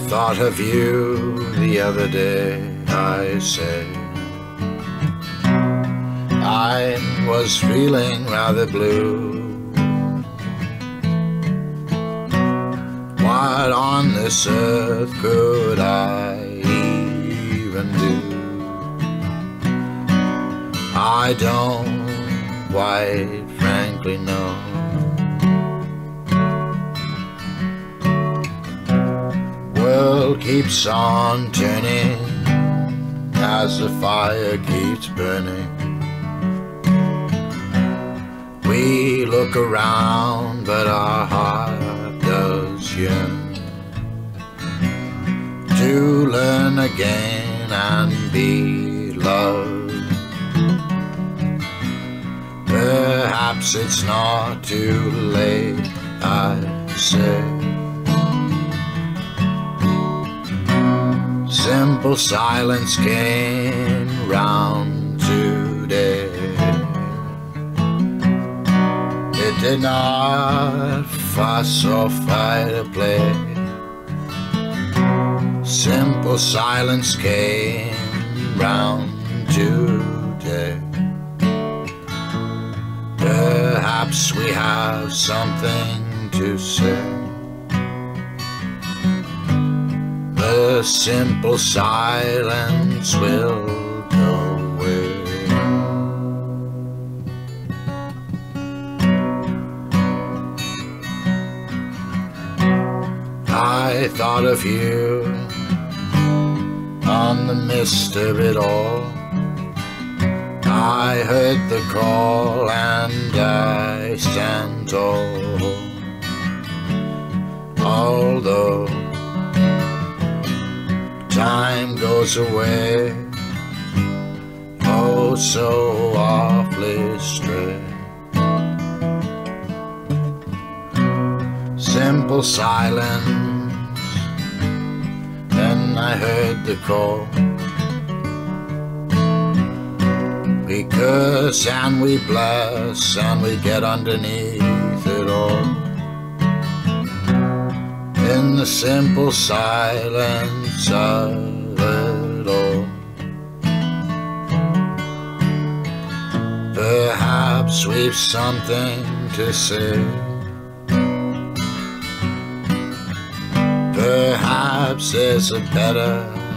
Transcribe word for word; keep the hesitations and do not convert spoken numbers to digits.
thought of you the other day, I say. I was feeling rather blue. What on this earth could I even do? I don't quite frankly know. World keeps on turning as the fire keeps burning. We look around, but our heart does yearn to learn again and be loved. Perhaps it's not too late, I say. Simple silence came round today. It did not fuss or fight or play. Simple silence came round today. Perhaps we have something to say. The simple silence will go away. I thought of you on the mist of it all. I heard the call and I stand tall. Although time goes away, oh so awfully stray. Simple silence, then I heard the call. We curse and we bless and we get underneath it all. In the simple silence of it all. Perhaps we've something to say. Perhaps there's a better